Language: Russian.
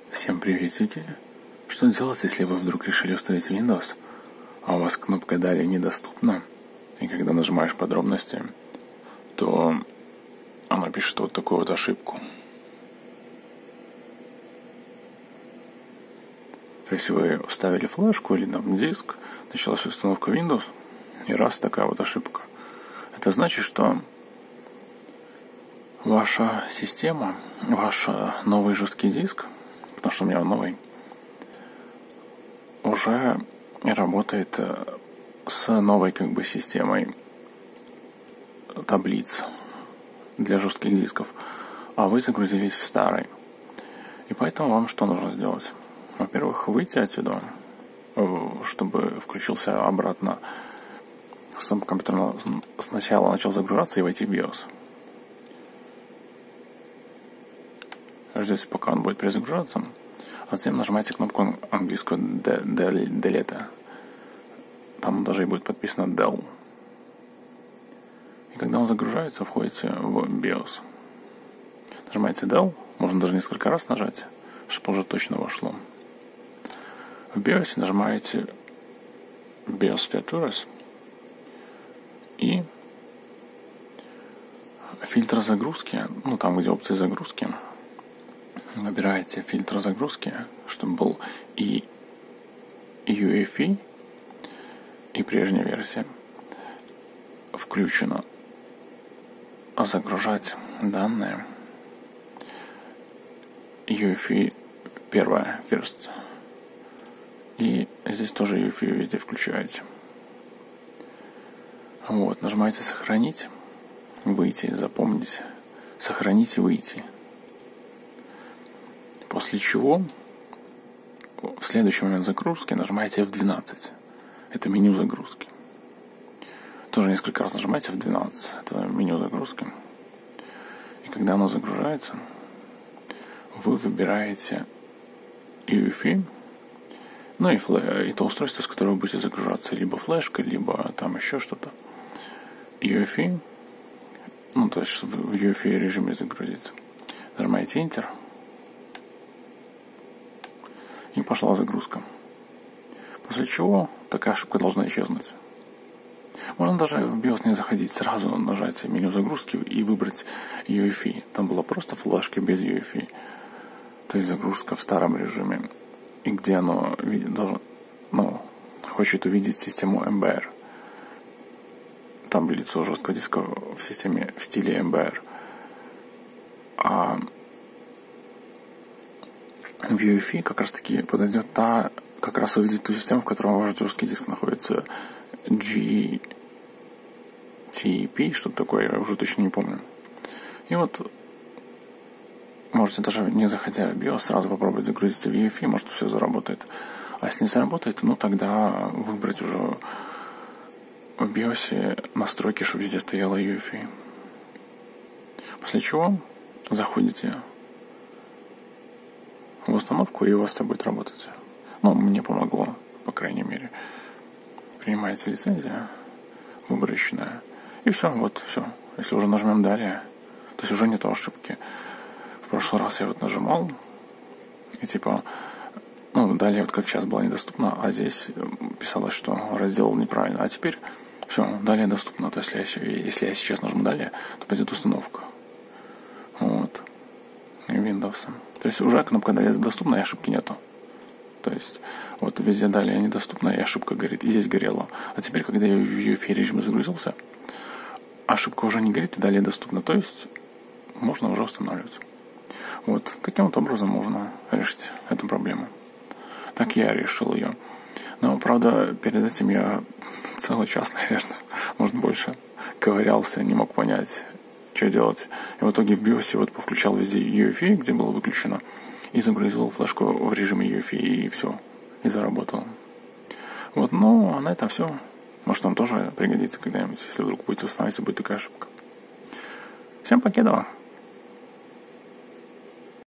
Всем приветики! Что делать, если вы вдруг решили установить Windows, а у вас кнопка «Далее» недоступна, и когда нажимаешь подробности, то она пишет вот такую вот ошибку. То есть вы вставили флешку или там диск, началась установка Windows, и раз такая вот ошибка. Это значит, что ваша система, ваш новый жесткий диск, потому что у меня он новый, уже работает с новой системой таблиц для жестких дисков, а вы загрузились в старый. И поэтому вам что нужно сделать? Во-первых, выйти отсюда, чтобы включился обратно, чтобы компьютер сначала начал загружаться, и войти в BIOS. Ждете, пока он будет перезагружаться, а затем нажимаете кнопку английскую Delete. Там даже и будет подписано Del. И когда он загружается, входите в BIOS. Нажимаете Del, можно даже несколько раз нажать, чтобы уже точно вошло. В BIOS нажимаете BIOS Features и фильтр загрузки, там, где опции загрузки, выбираете фильтр загрузки, чтобы был и UEFI, и прежняя версия. Включено загружать данные. UEFI первая, first. И здесь тоже UEFI везде включаете. Вот, нажимаете сохранить, выйти, запомнить, сохранить и выйти. После чего в следующий момент загрузки нажимаете F12. Это меню загрузки. Тоже несколько раз нажимаете F12. Это меню загрузки. И когда оно загружается, вы выбираете UEFI, и то устройство, с которого вы будете загружаться, либо флешка, либо там еще что-то. UEFI, то есть в UEFI режиме загрузиться. Нажимаете Enter. И пошла загрузка. После чего такая ошибка должна исчезнуть. Можно даже в BIOS не заходить, сразу нажать меню загрузки и выбрать UEFI. Там была просто флешка без UEFI. То есть загрузка в старом режиме. И где оно хочет увидеть систему MBR. Таблицу жесткого диска в системе в стиле MBR. А в UEFI как раз таки подойдет как раз увидеть ту систему, в которой ваш жесткий диск находится. GTP, что-то такое, я уже точно не помню. И вот можете даже не заходя в BIOS сразу попробовать загрузить в UEFI, может все заработает. А если не заработает, тогда выбрать уже в BIOS настройки, чтобы везде стояла UEFI. После чего заходите в установку, и у вас все будет работать. Мне помогло, по крайней мере. Принимаете лицензию, выборочная. И все. Если уже нажмем «Далее», то есть уже нет ошибки. В прошлый раз я нажимал, и «Далее» как сейчас было недоступно, а здесь писалось, что раздел неправильно. А теперь все, «Далее» доступно. То есть если я сейчас нажму «Далее», то пойдет установка. Вот. Windows. То есть уже кнопка «Далее» доступна, и ошибки нету. То есть везде «Далее» недоступна, и ошибка горит. И здесь горела. А теперь, когда я в UEFI режиме загрузился, ошибка уже не горит, и «Далее» доступна. То есть можно уже устанавливать. Таким образом можно решить эту проблему. Так я решил ее. Но, правда, перед этим я целый час, наверное, может больше, ковырялся, не мог понять, что делать. И в итоге в BIOS повключал везде UEFI, где было выключено, и загрузил флешку в режиме UEFI, и все. И заработал. А на этом все. Может, вам тоже пригодится когда-нибудь, если вдруг будете устанавливать, будет такая ошибка. Всем покедова!